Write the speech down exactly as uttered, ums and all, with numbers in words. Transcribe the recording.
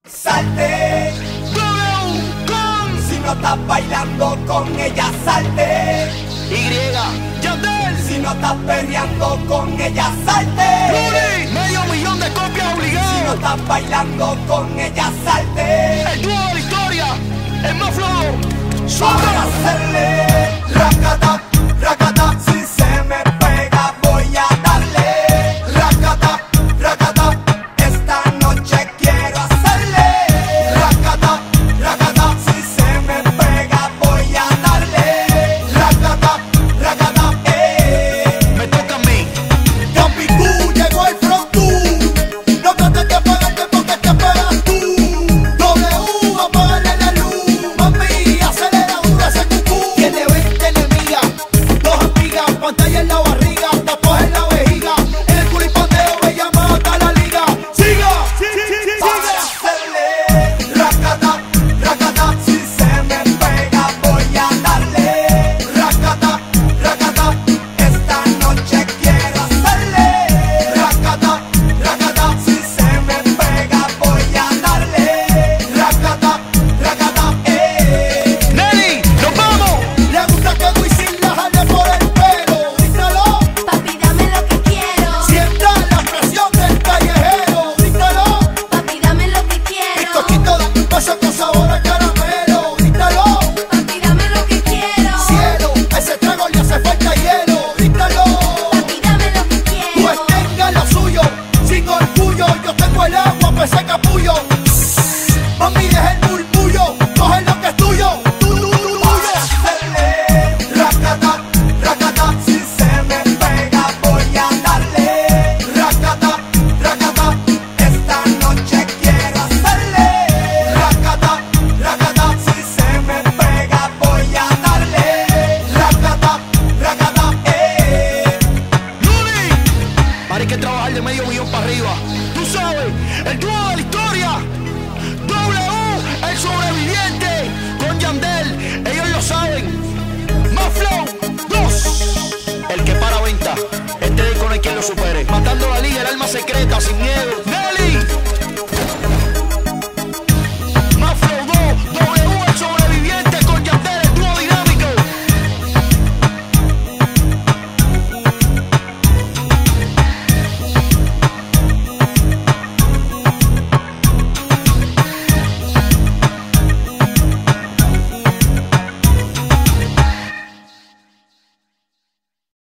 Salte, con si no estás bailando con ella, salte. Y, Yandel, si no estás perreando con ella, salte. Luli, medio millón de copias obligadas. Si no estás bailando con ella, salte. El dúo de la historia, el más flojo. Para hacerle racata, racata, si se me pega voy a darle racata, racata, esta noche quiero hacerle racata, racata, si se me pega voy a darle racata, racata, eh. Me toca a mí. Campicú, llegó el frontú, no trates de apagarte porque te apagas tú. W, apagarle la luz, mami, acelera dura ese cucú. Tiene veinte enemigas, dos amigas, pantalla en la barriga, tatuaje en la vejiga, en el culipandeo me llama hasta la liga. ¡Siga! Para hacerle racata, racata, si se me pega voy a darle racata, racata, esta noche quiero hacerle racata, racata, si se me pega voy a darle racata, racata, eh. Nelly, nos vamos. Le gusta que Wisin la jale por el pelo, dígalo. Papi, dame lo que quiero. Sienta la presión del callejero, dígalo. Papi, dame lo que quiero. Bizcochito de paso con sabor a caramelo, dígalo. Papi, dame lo que quiero. Cielo, a ese trago le hace falta hielo, dígalo. Papi, dame lo que quiero. Pues tenga lo suyo, sin orgullo, yo tengo el agua, pues ese capullo. Mami, deja el murmullo, coge lo que es tuyo, tu, tu, tu, tuyo. Hacerle racata, racata, si se me pega voy a darle racata, racata, esta noche quiero hacerle racata, racata, si se me pega voy a darle racata, racata, eh. Luli, ahora hay que trabajar de medio millón para arriba. Tú sabes, el dúo de la historia. W, el sobreviviente. Con Yandel, ellos lo saben. Más flow, dos. El que para venta. Este disco no hay quien lo supere. Matando la liga, el alma secreta, sin miedo.